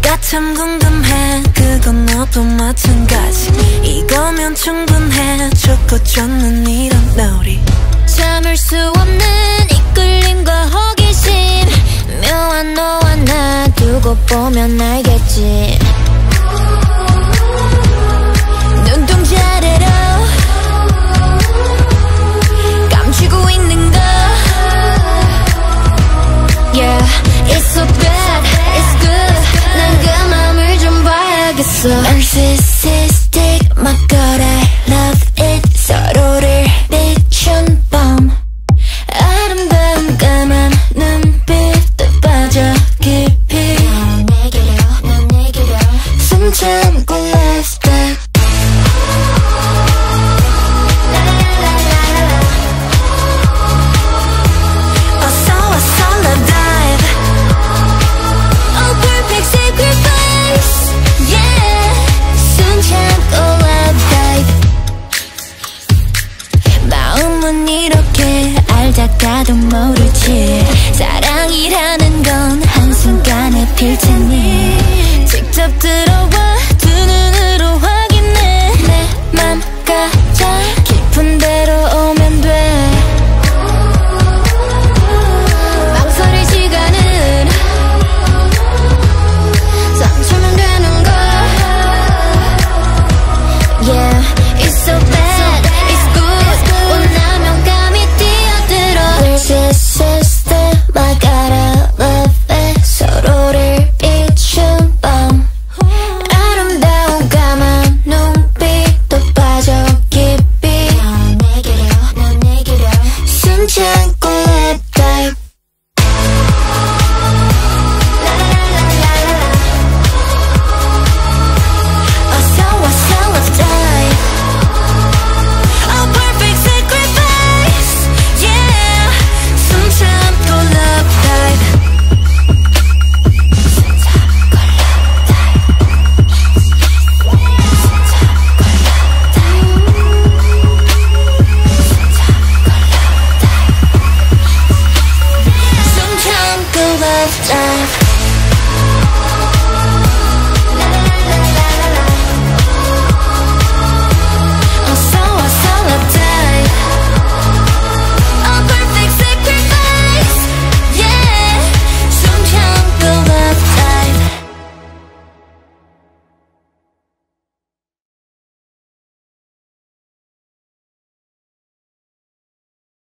내가 참 궁금해 그건 너도 마찬가지 이거면 충분해 좋고 좋는 이런 놀이 참을 수 없는 이끌림과 호기심 묘한 너와 나 두고 보면 알겠지 눈동자래로 감추고 있는 거 Yeah, it's so bad, it's good 난 그 맘을 좀 봐야겠어 Narcissistic, my god I love it 서로를 비춘 밤 아름다운 까만 눈빛도 빠져 깊이 난 내게로 숨 참고 last back 이렇게 알다가도 모르지 사랑이라는 건 한순간에 필 테니 직접 들어